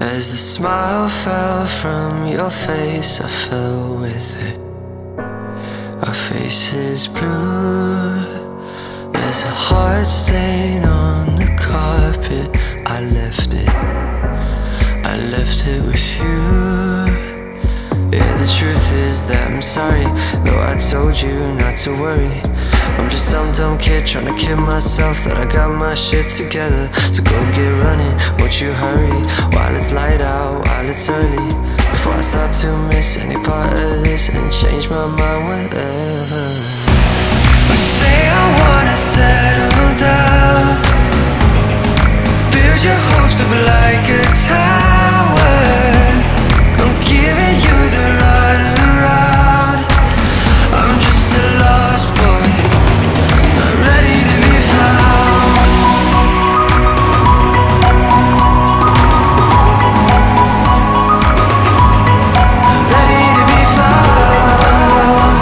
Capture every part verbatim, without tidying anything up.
As the smile fell from your face, I fell with it. Our faces blue. There's a heart stain on the carpet. I left it, I left it with you. Yeah, the truth is that I'm sorry, though I told you not to worry. I'm just some dumb kid trying to kid myself that I got my shit together. So go get running, won't you hurry, while it's light out, while it's early, before I start to miss any part of this and change my mind, whatever. I say I wanna settle down, build your hopes up like a tower. I'm giving you the runaround. I'm just a lost boy, not ready to be found. Not ready to be found.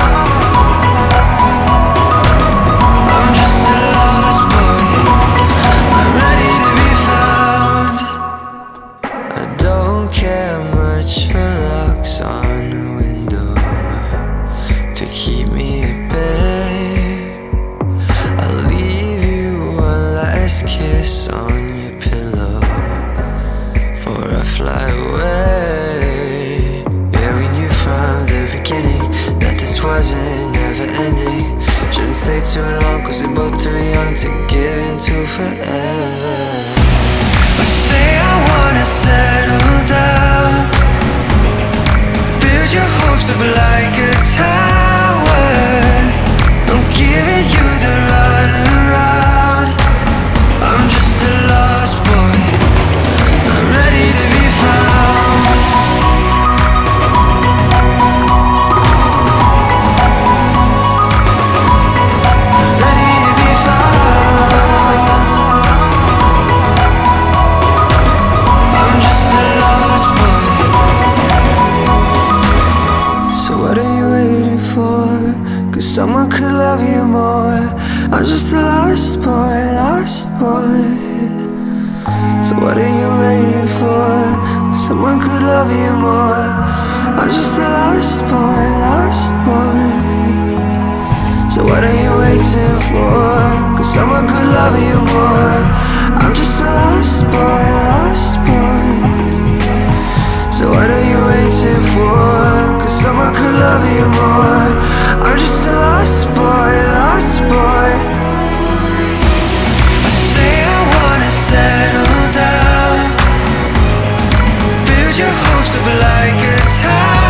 I'm just a lost boy, not ready to be found. I don't care much for locks on the window to keep me at bay. I'll leave you one last kiss on your pillow before I fly away. Yeah, we knew from the beginning that this wasn't never ending. Shouldn't stay too long, cause we're both too young to give into forever. I say I wanna settle down, build your hopes up like a tower. I'm giving you the runaround. I'm just a lost boy, not ready to be found. Not ready to be found. I'm just a lost boy. So what are you waiting for? Cause someone could love you more. I'm just a lost boy, lost boy. So what are you waiting for? Someone could love you more. I'm just a lost boy, lost boy. So what are you waiting for? Cause someone could love you more. I'm just a lost boy, lost boy. So what are you waiting for? Cause someone could love you more. I'm just a lost boy, lost boy. I say I wanna settle down, build your hopes up like a tower.